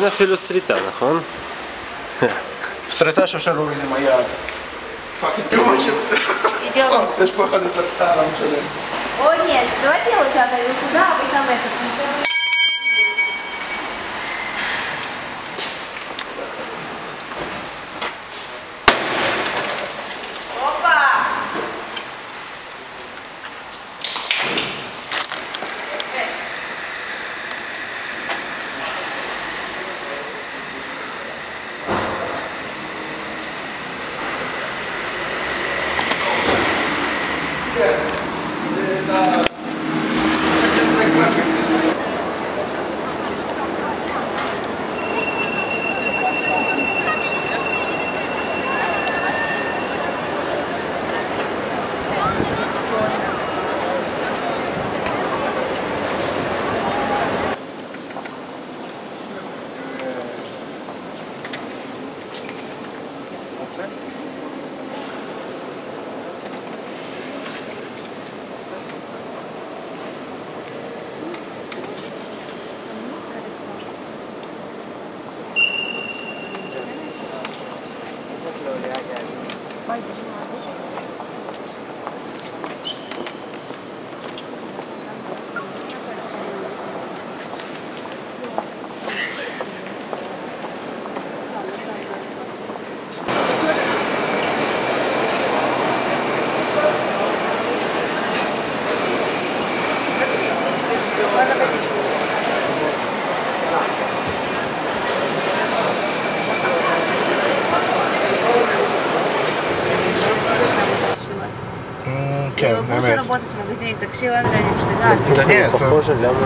אין אפילו שריטה, נכון? שריטה שאפשר להוריד עם היד. Идем. יש פה אחד את הטעם שלהם. О, нет, давайте я лучше отойду сюда, а вы там этот. Опа! כן, באמת. באמת. לעבוד במגזין, תקשיב, אנדרי, אני משתגעת. Да нет, פחוזה, למה?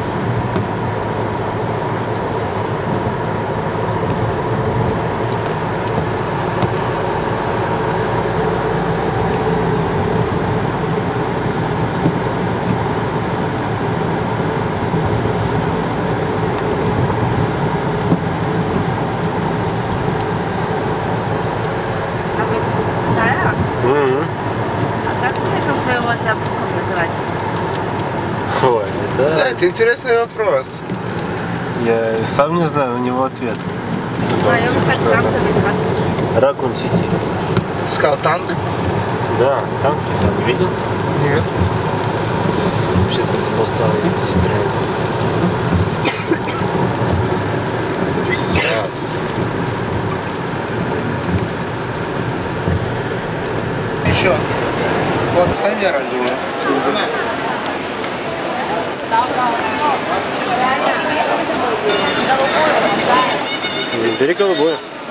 Ой, да, это интересный вопрос. Я сам не знаю на него ответ. Ракун Сити. Ты сказал танк? Да, танк ты сам видел? Нет. Вообще-то это поставили собирают. 50. Еще. Вот, достань мне оранжевую. Бери голубую.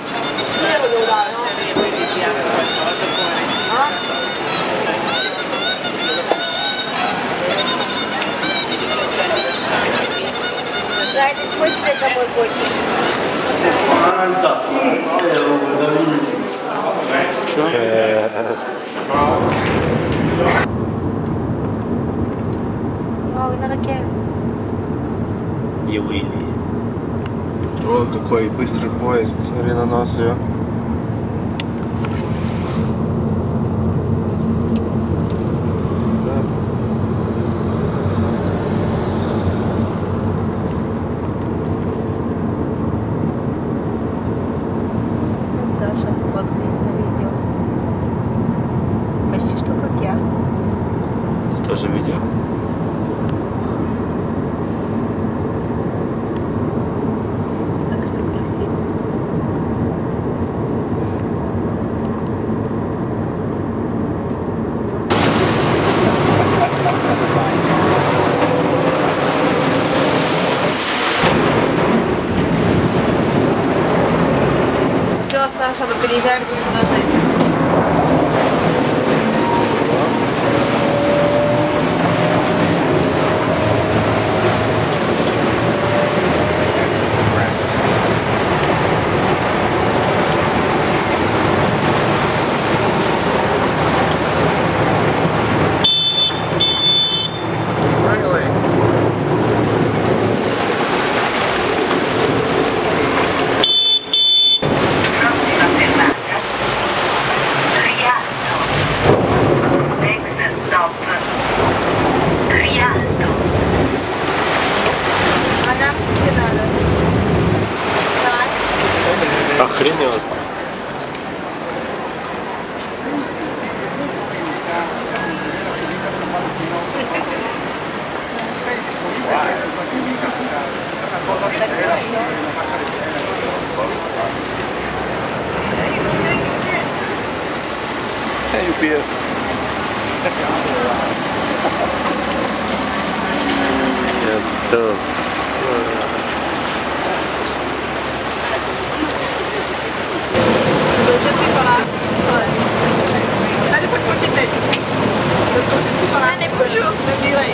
Дайте свой цвет домой больше. Вау, на раке. Евыли. О, какой быстрый поезд. Смотри на нос ее. Саша фоткает на видео. Почти что как я. Ты тоже видео? Как все красиво. Все, Саша, мы переезжаем сюда жить. Genial. UPS. Это... Dolcezzi palazzi. Dai, per forti te. Dolcezzi palazzi. Ne puoi giù. Ne direi.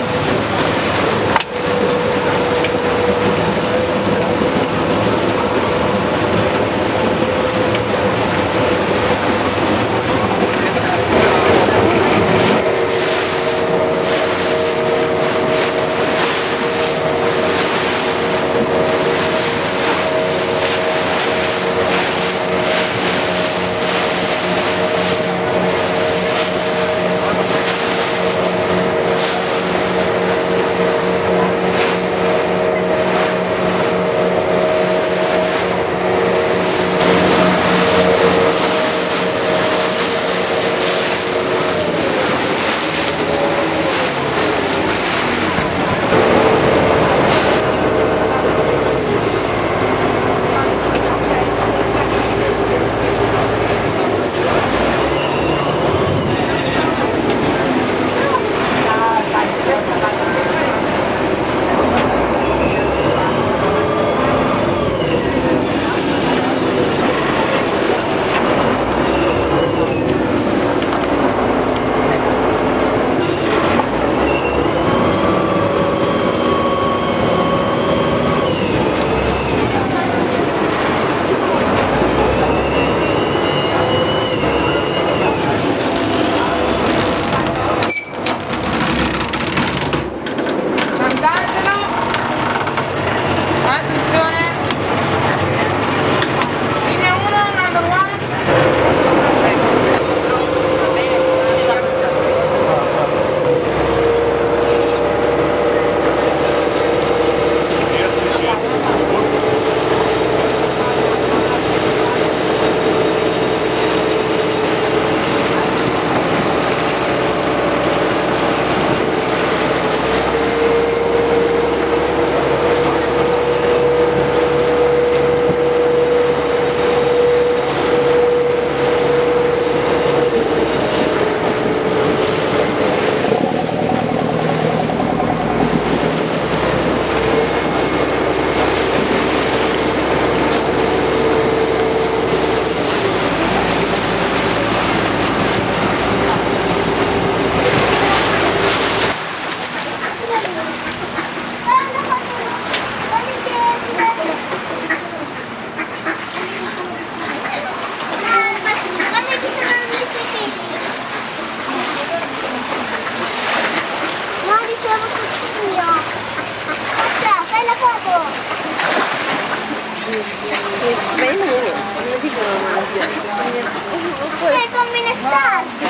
Sei come in estate.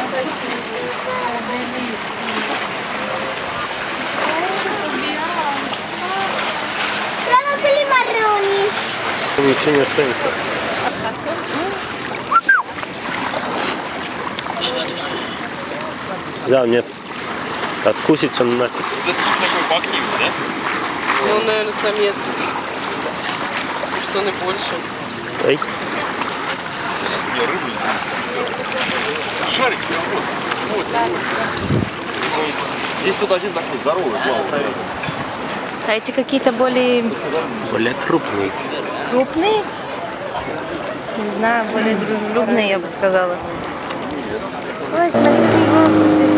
Prova quelli marroni. Ничего не останется. Да, нет. Откусится нафиг. Это такой бакнив, да? Ну, он, наверное, самец. Что не больше. Эй. Не, рыбный. Шарик прям вот. Здесь тут один такой здоровый, плавный. А эти какие-то более Более крупный. крупные? Не знаю, более дружелюбные, я бы сказала. Ой, смотри, его.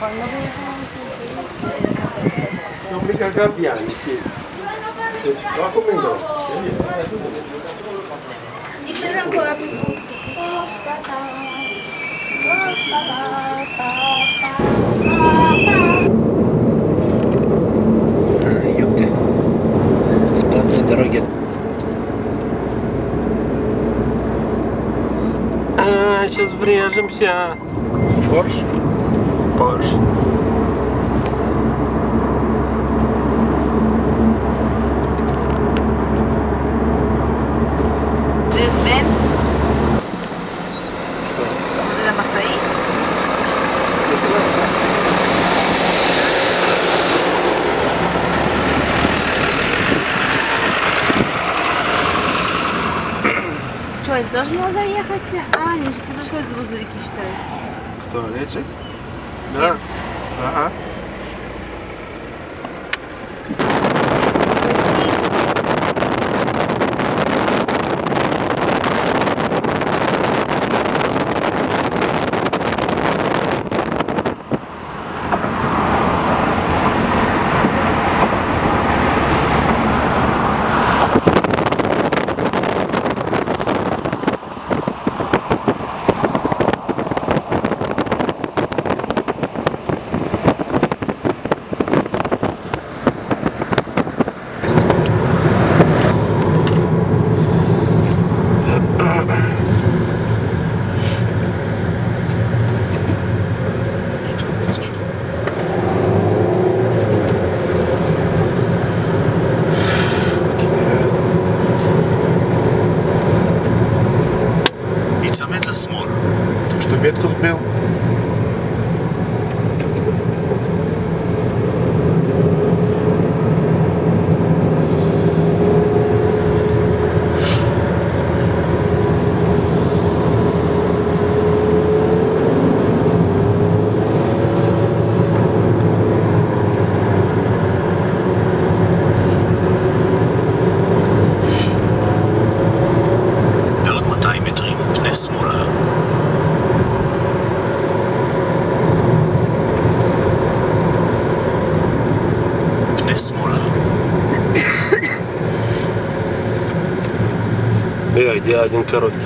Non mica gabbiani, sì. Ma come no? E c'era ancora più. Ёпта. С платной дороги. Сейчас врежемся. Порш? Порш. This Benz. Вот это Масаи. Что, им тоже нельзя ехать? А, они же тоже ходят грузовики считаются. Кто, эти? Да. Ага. Ты что, ветку сбил? בעוד 200 מטרים, פנה שמאלה. פנה שמאלה. Где один короткий?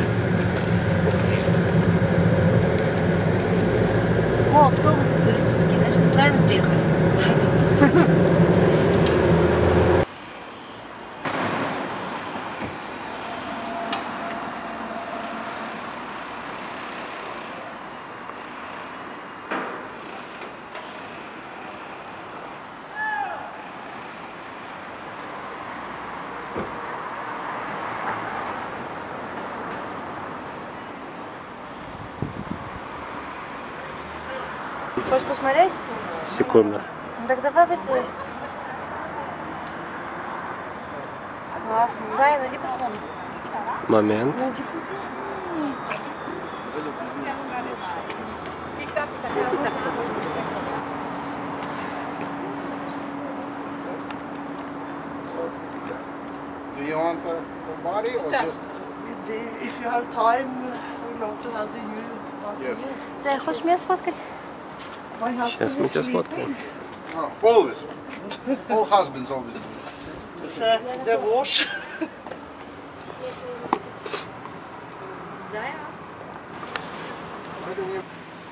О, автобусы туристические, значит мы правильно приехали. Хочешь посмотреть? Секунда. Ну так давай быстрее. Классно. Зай, ну иди посмотри. Момент. Ну иди посмотри. Do you want the body or just... If you have time, we love to have the new. Yes. Зай, хочешь меня сфоткать? Сейчас мы тебя сфоткаем. Oh, always. All husbands always do it. It's a divorce. Зая. Why don't you...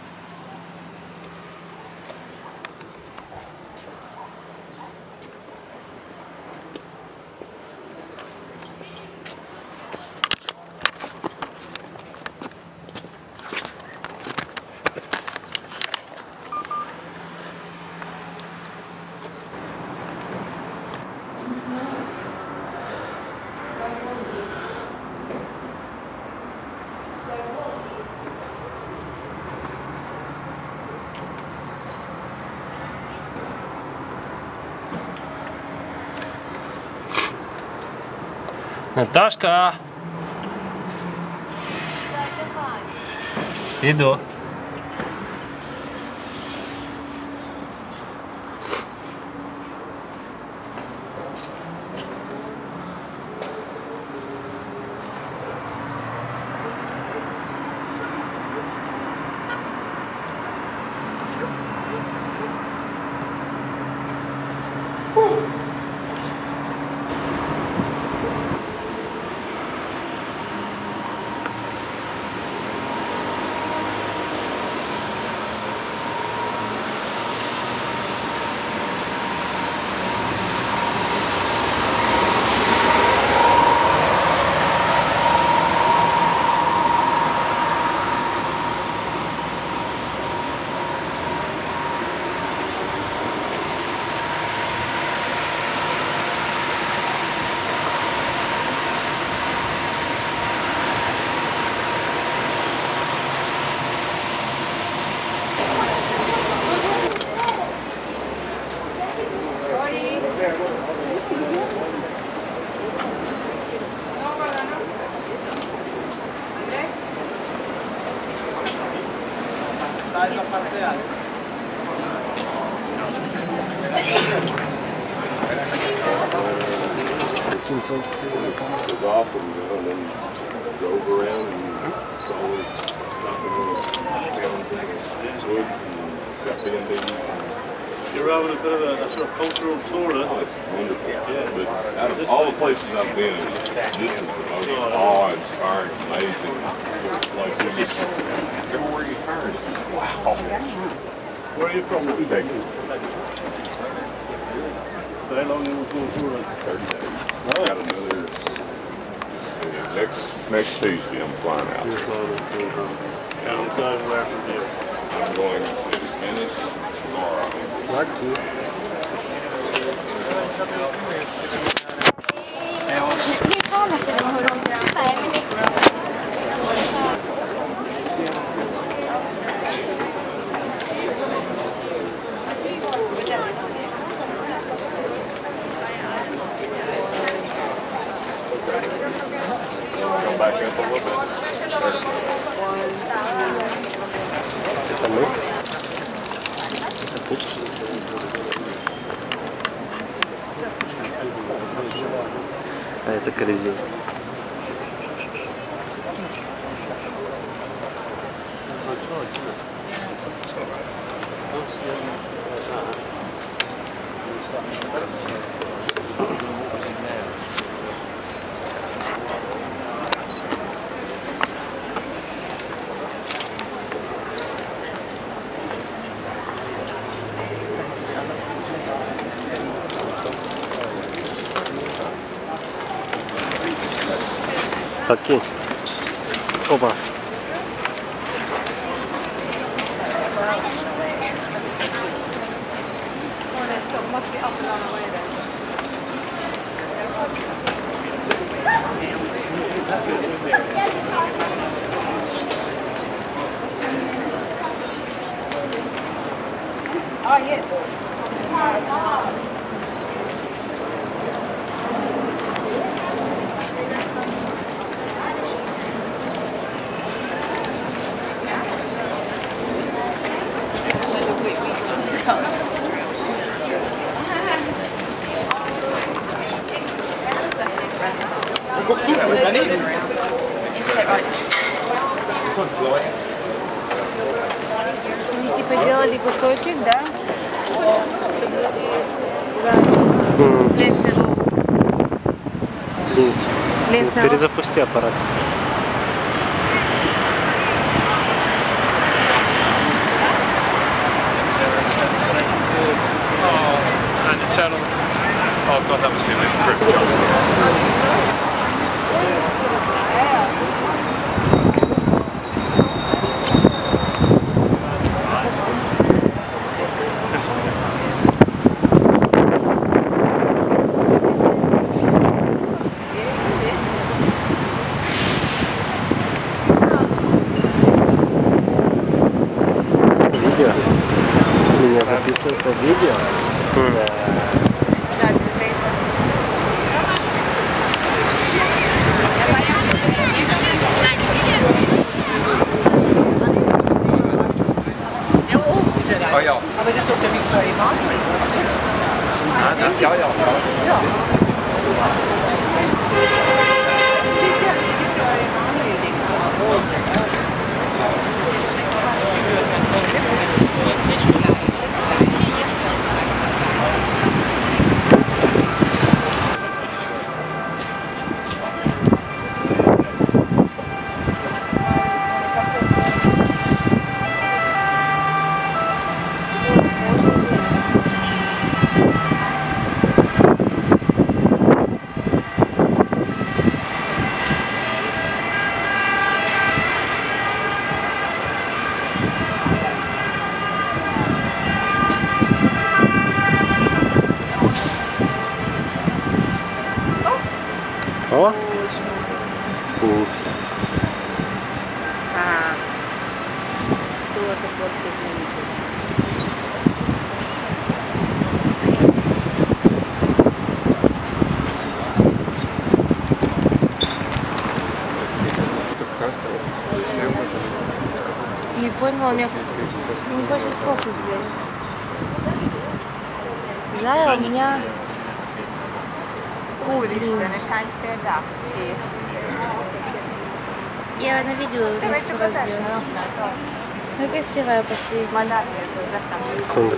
Наташка! Иду. Off and then drove around and saw stopping in the woods and got BMWs. You're having a bit of a sort of cultural tour, Oh, it's wonderful. Yeah. But out of all the places I've been, this is the most awe-inspiring, amazing place. It's just everywhere you turn, it's just wow. Where are you from? Texas. How long you were going through it? 30 days. Got another. Next Tuesday, I'm flying out. Yeah, I'm going where from here. I'm going to Venice tomorrow. It's lucky. Nyt Suomessa on hyvä ja miksi? Go back up a little bit. Это мы. Упс. А это Колизей. Окей. Опа. Must be up and on the way then. Oh, yes. Они типа делали кусочек, да? Линз. Перезапусти аппарат. And the channel. Oh god, that must be a big grip job. Видео? Меня записывают на видео? Да. Да, это Aber das tut ja nicht bei ihm О! Упс. тоже после Не поняла, меня Он хочет фокус сделать. Зая у меня... Я на видео несколько раз делала. Ну, красивая последняя. Секунду.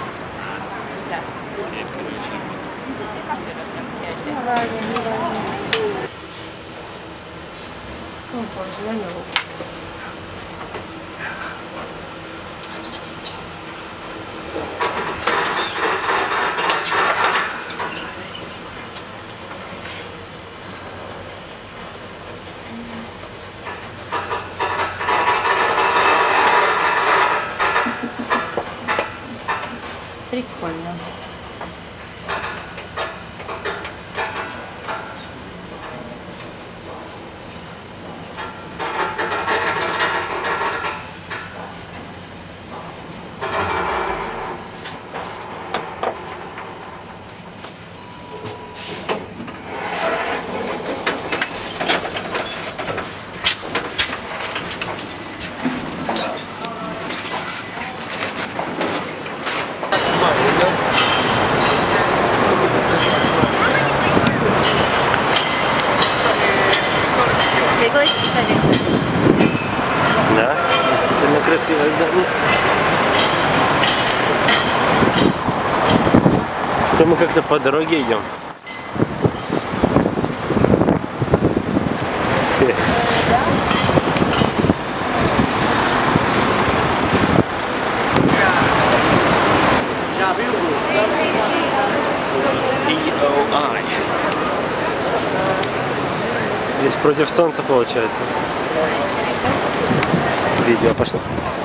Ну, ладно, не важно. Ну, позже, на него. Прикольно. Да, действительно красивое здание. Что мы как-то по дороге идем. Здесь против солнца получается. Видео пошло.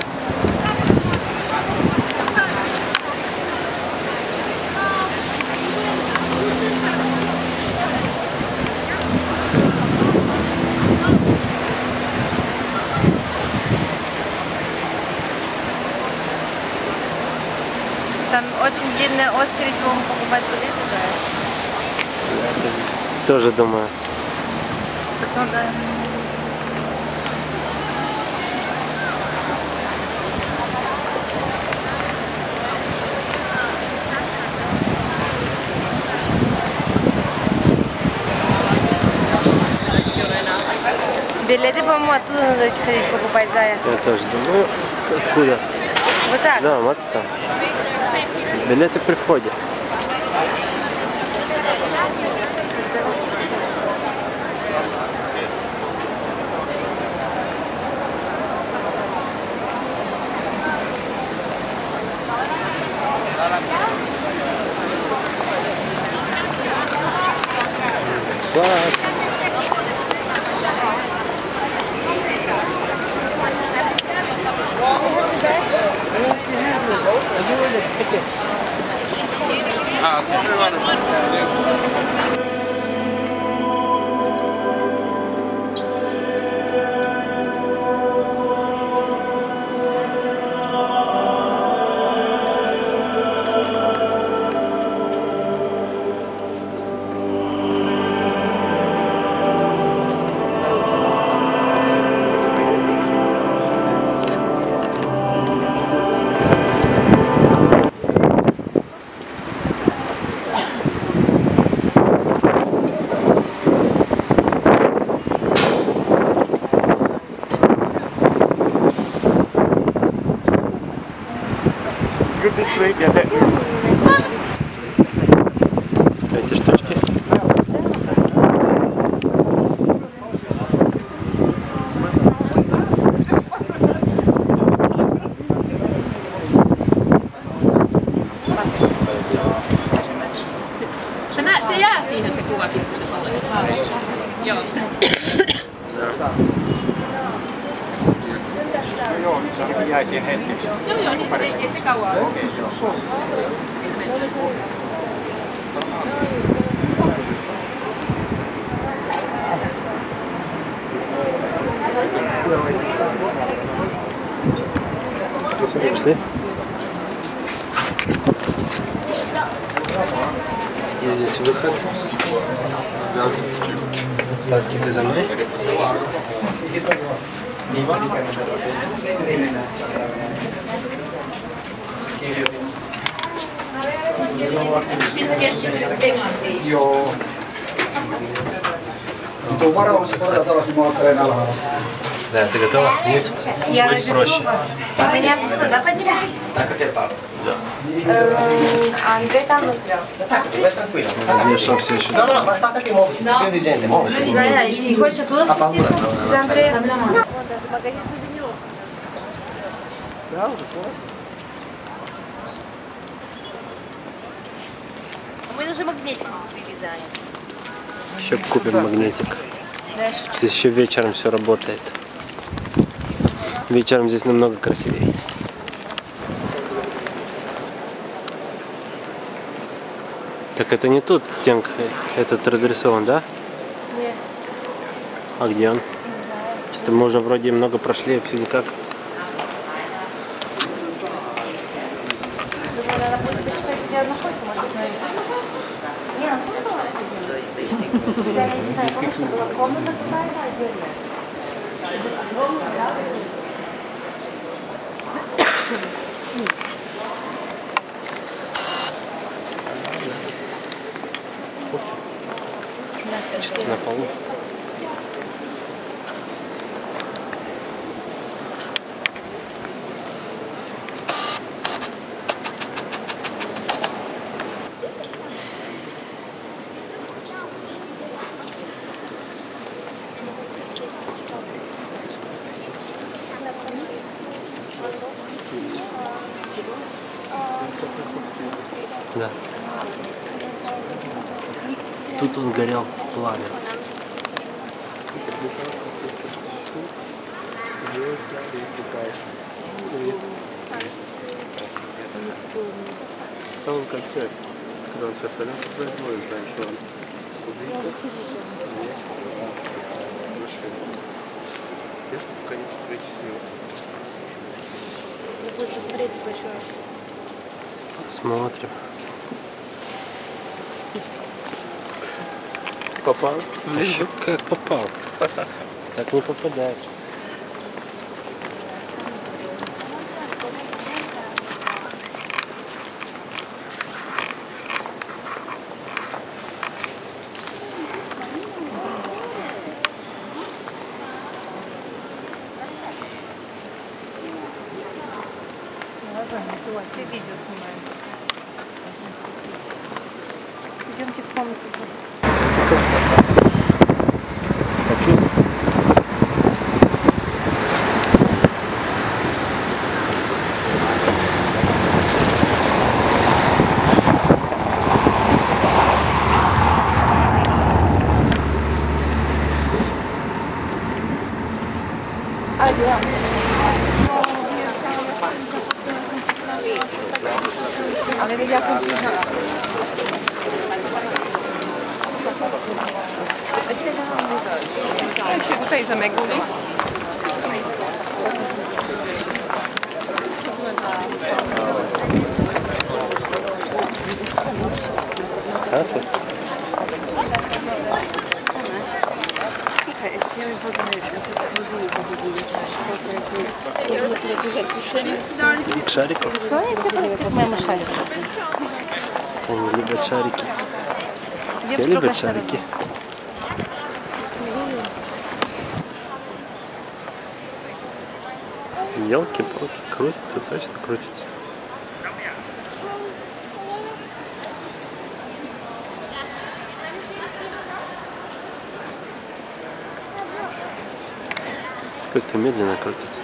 Там очень длинная очередь, могут покупать билеты, да? Тоже думаю. Так надо... Билеты, по-моему, оттуда надо идти ходить покупать, Зая. Я тоже думаю. Откуда? Вот так? Да, вот там. Билеты при входе. Слава. Эти штучки. Se jää siihen se kuva, sitten se tulee. Joo. Joo, nyt se ainakin jäi siihen hetkeksi. Joo, niin ei se kauan ole. Okei, joo. Пошли. И здесь выход. Сладкий, ты за мной? Joo. Tuu varovasti korjata alas, niin mä ottelen alhaalla. Да, ты готова? Вниз? Будет проще. Вы не отсюда, да, поднимались? Да. Андрей там застрял. Надеюсь, все еще. И хочешь оттуда спуститься? За Андреем? Даже магазин сувениров. Да, уже поздно. Мы даже магнитик вырезаем. Еще купим магнитик. Здесь еще вечером все работает. Вечером здесь намного красивее. Так это не тут стенка, этот разрисован, да? Нет. А где он? Что-то мы уже вроде много прошли, а все никак. Думаю, надо будет почитать, где он находится, может посмотреть. Не, он тут был? То есть источник. Я не знаю, помню, что была комната какая-то отдельная. Что-то на полу. Да. Тут он горел в пламя. В самом конце, когда он вертолет производит, раньше он конечно, прийти с него. Надо будет посмотреть его еще раз. Посмотрим. Попал? Еще как попал. Так не попадаешь. Все видео снимаем. Идемте в комнату. Хочу. Ale ja jsem přiznala. Ještě tutaj za Meguli. Krásně. К шарику. Как моя шарики. Они любят шарики. Все любят шарики. Елки-палки, крутится, точно крутится. Как-то медленно крутится.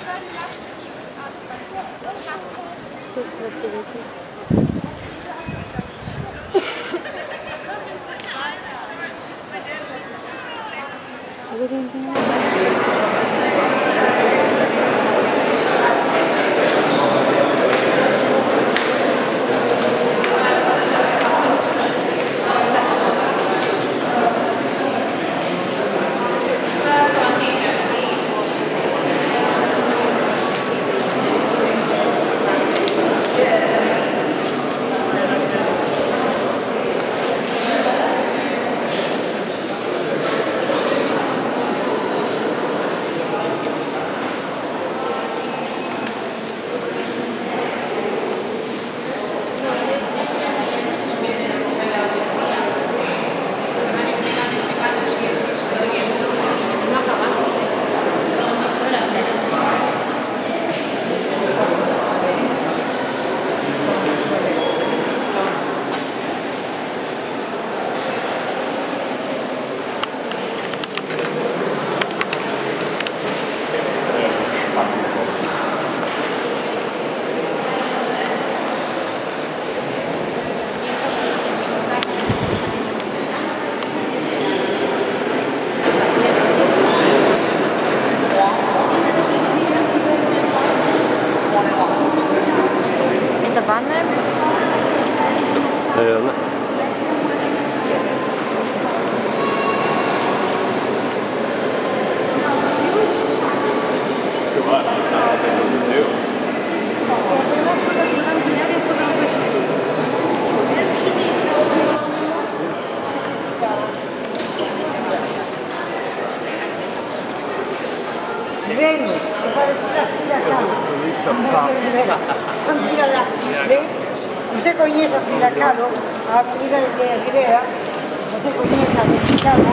Irene, che parece la figlia acá. Mira la, ¿ve? ¿Usted conoce a Frida Kahlo? A Frida de Rivera. ¿Usted conoce a Frida Kahlo?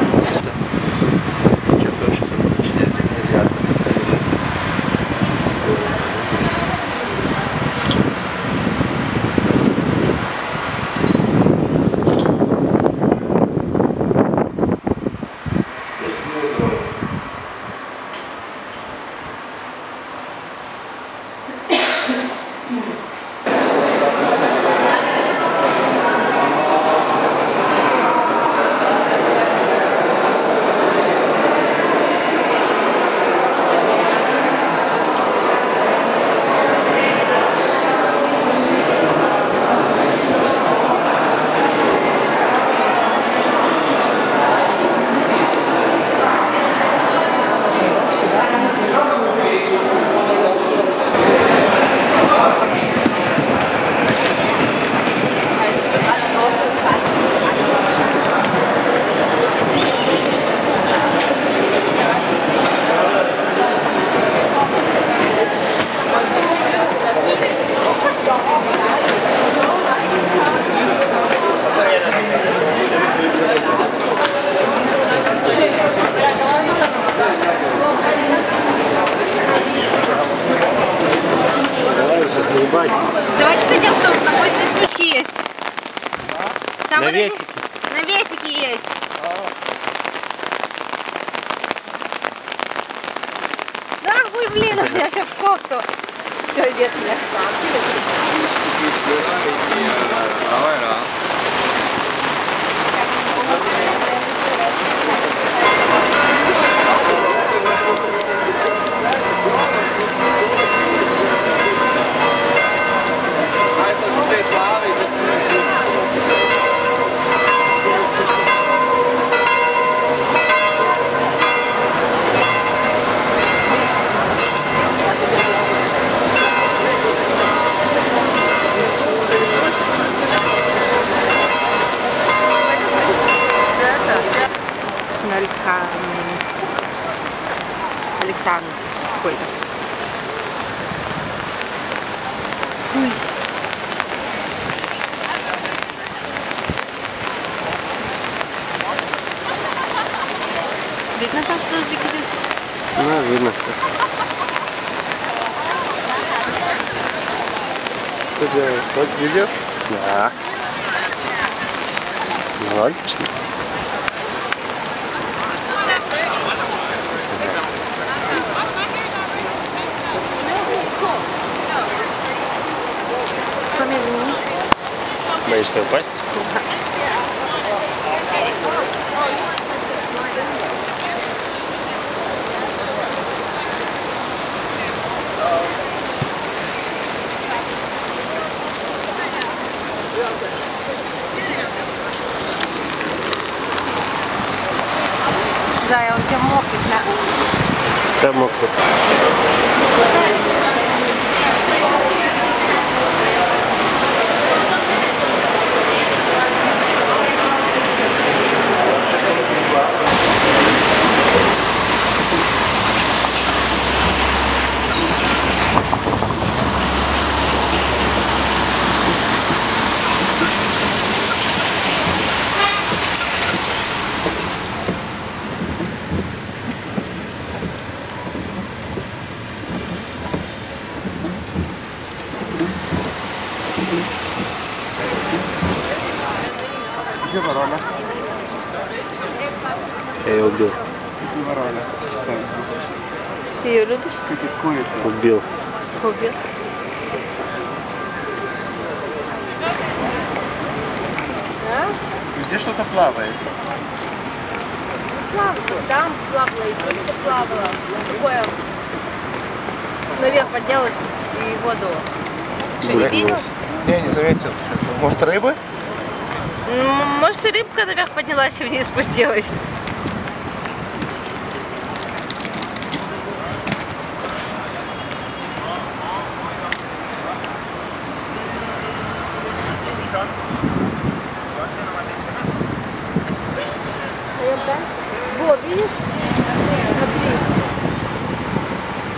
Давайте пойдем в дом, там вот здесь штучки есть. Там На вот весике. На весике есть. Да, вы, блин, у меня все в кофту. Все, идет меня. Александр какой-то. Видно там, что дождик идет? Ну, видно все. Что делаешь? Вот видео? Да. Ну, отлично. Помедленнее. Боишься упасть? Зая, он тебя мокнет, да? Пускай мокнет. Где ворона? Я ее убил. Где ворона? Ты ее любишь? Как и курица. Убил. Убил. Где что-то плавает? Плавала, там плавала, и тут плавала. Такое наверх поднялась и в воду. Что, не видел? Я не заметил. Сейчас. Может, рыбы? Может, и рыбка наверх поднялась и вниз спустилась. Пойдем дальше. Вот, видишь? Смотри.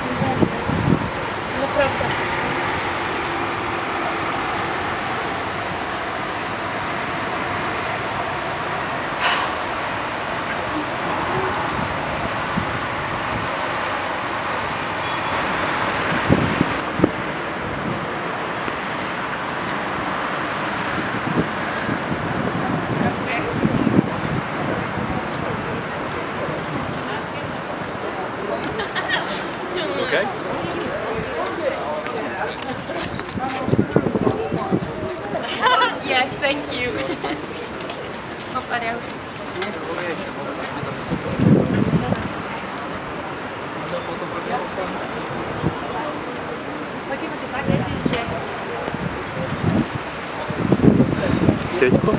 тетьку.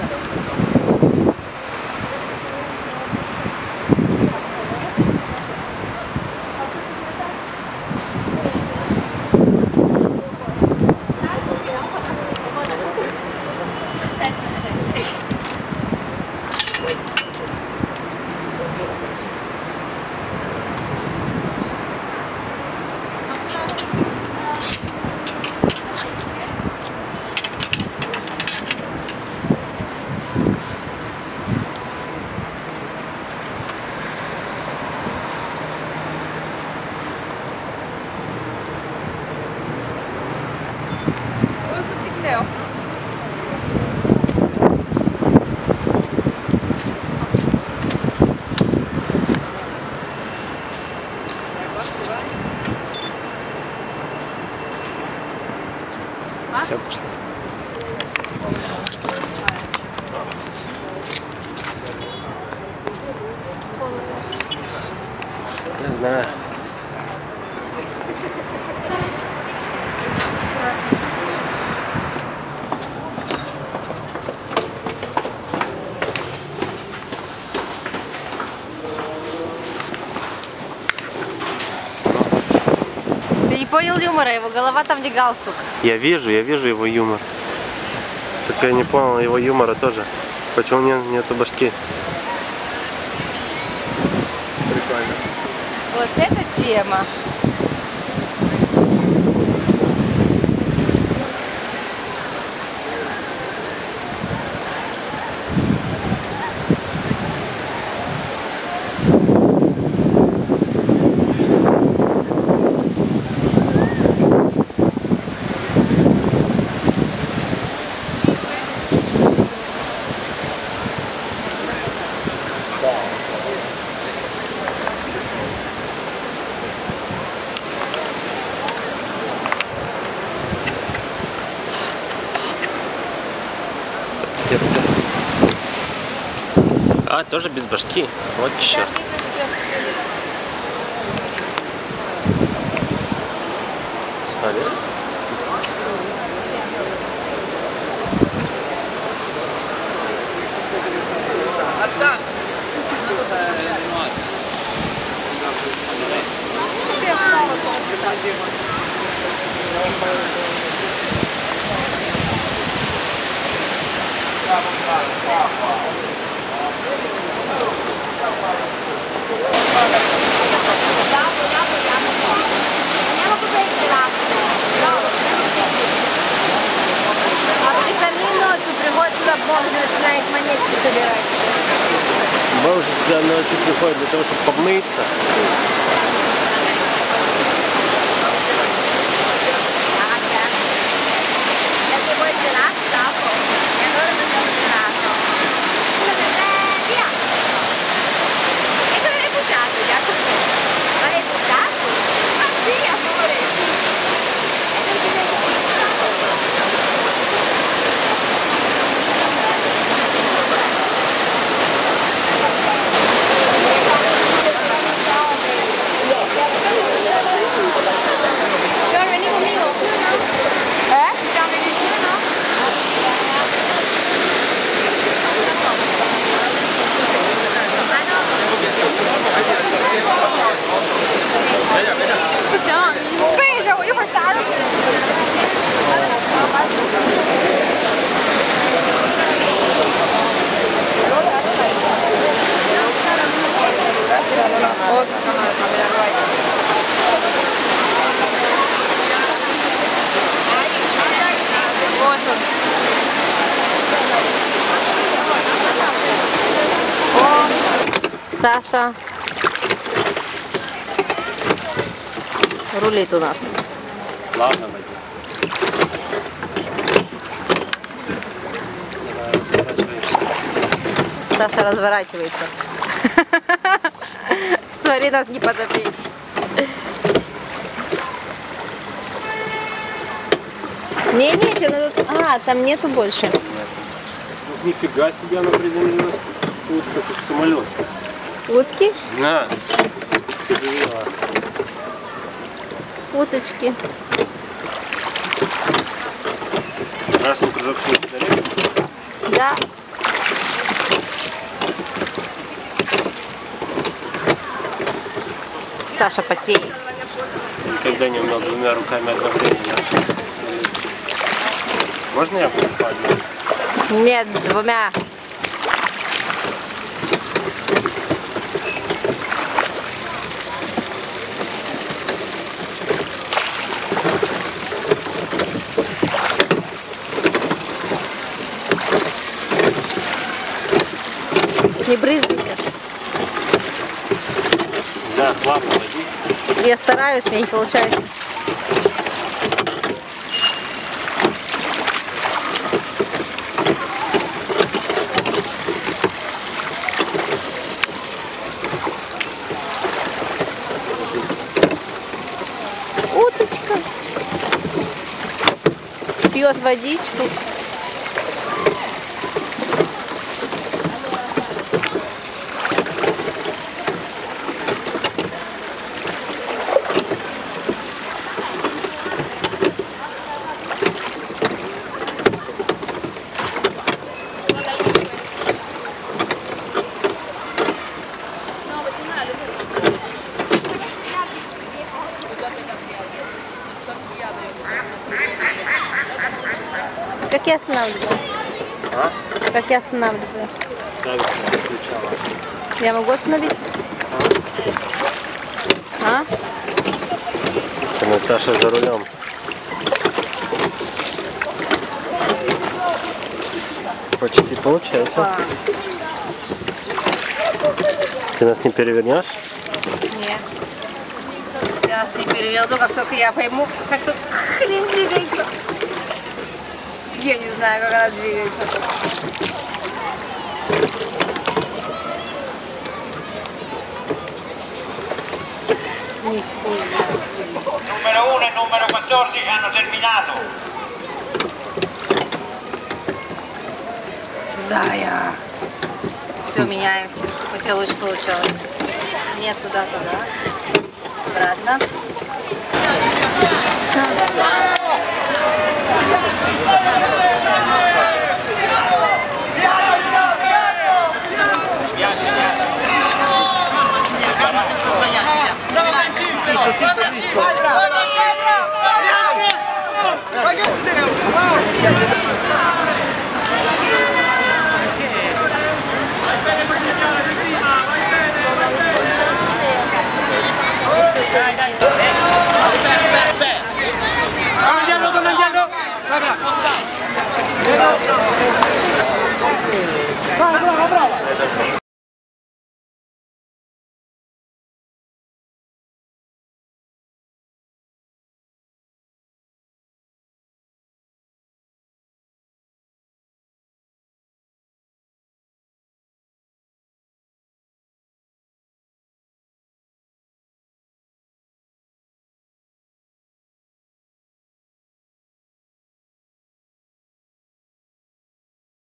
Все, пошли. Не знаю. Ты не понял юмора, его голова там, где галстук. Я вижу его юмор. Только я не понял его юмора тоже. Почему нету башки? Прикольно. Вот это тема. А, тоже без башки. Вот черт. Полез. Остальные ночью приходят сюда, бомжи начинают монетки собирать. Бомжи сюда ночью приходят для того, чтобы помыться. Саша рулит у нас. Ладно, Саша разворачивается. Смотри, нас не потопить. Не, надо... А, там нету больше. Нифига себе она приземлилась. Утка, как самолет. Утки? На. Уточки. Красный кружок все далеко. Да. Саша потеет. Никогда не умел двумя руками одновременно. Можно я попаду? Нет, двумя. Не брызгайте. Да, плавно води. Я стараюсь, мне не получается. Уточка пьет водичку. Как я останавливаю? А? Как я останавливаю? Как ты включала? Я могу остановить? А? Наташа за рулем. Почти получается. Ты нас не перевернешь? Нет. Я нас не переведу, как только я пойму, как тут хрень двигается. Я не знаю, как она двигается. Numero 1 e numero 14 hanno terminato. Зая. Все, меняемся. У тебя лучше получалось. Нет, туда. Обратно. Brava!